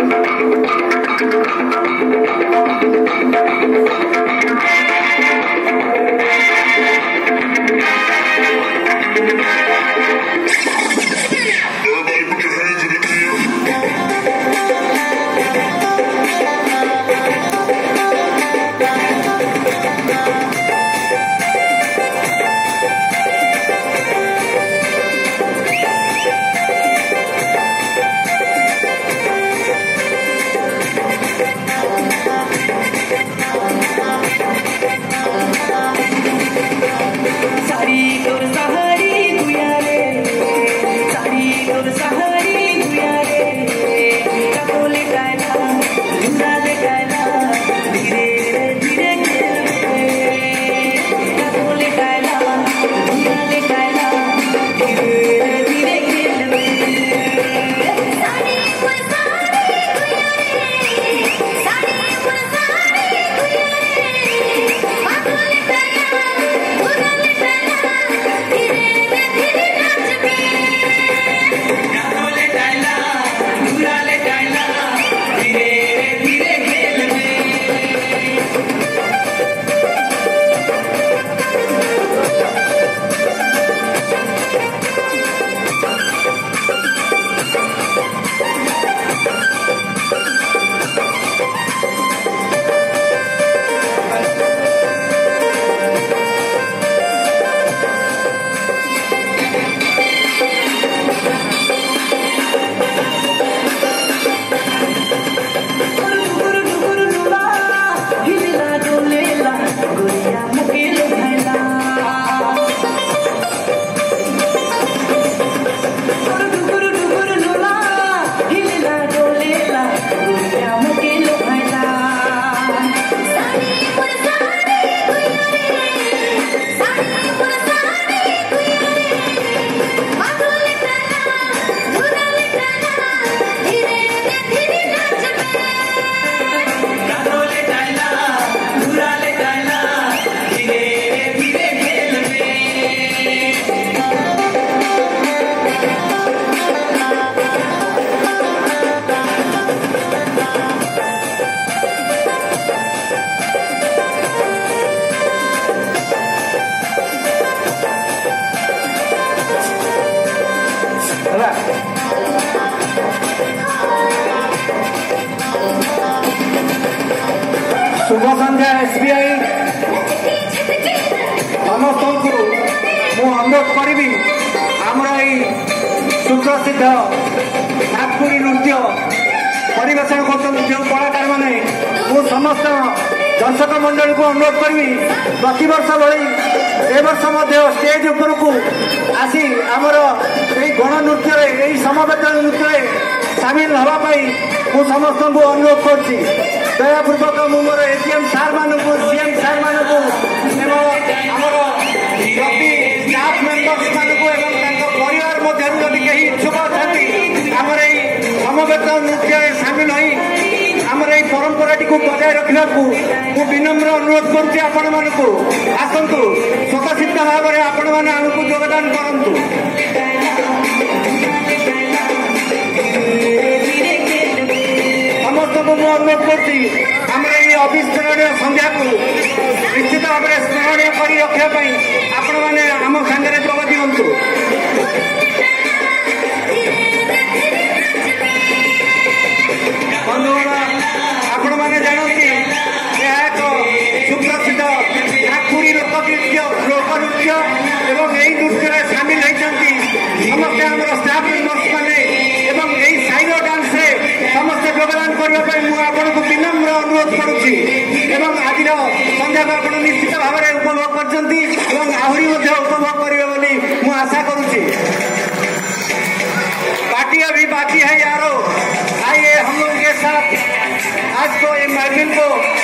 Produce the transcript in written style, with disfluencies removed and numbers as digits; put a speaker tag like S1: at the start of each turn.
S1: शुभ संध्या एसबीआई समस्त को अनुरोध करी आमर सुप्रसिद्ध नागपुरी नृत्य परिवेशन कर कलाकार मैंने समस्त दर्शक मंडल को अनुरोध करी प्रति वर्ष भली वर्ष स्टेज उपर को आसी आमर गण नृत्य समवेत नृत्य सामिल होगापाई मु समस्त को अनुरोध कर दयापूर्वक मु मोर एजीएम सार मानक सीएम सार मानक आमर प्रति स्टाफ मेंबर्स मानक परिवार मध्य जदि कहीं इच्छुक अच्छा आमर समवेत नृत्य सामिल हो आमर परंपरा को बजाय रखा मु विनम्र अनुरोध करुच्ची आपण मानक आसतु स्वतःसिद्ध भाव में आपण मैंने आमको योगदान करूँ समस्त को मुझे अनुरोध कर अविस्मरणीय संध्या को निश्चित भाव में स्मरणीय कर रखापी आपण मैंने आम सागर जोग दिंतु बंधुगण आपण मैंने जानती यह एक सुप्रसिद्ध नागपुरी लोकनृत्य एवं यही नृत्य सामिल होती समस्त आम स्टाफ मेंबर्स मैंने यही साइरो डांस समस्त योगदान करने आपको विनम्र अनुरोध करुच्ची आज संध्या को आप निश्चित भाव में उपभोग कर आहरी उपभोग करेंगे मुझे आशा करुच्ची। पार्टी अभी बाकी है यारो, आइए हम लोगों के साथ आज को ये महफिल को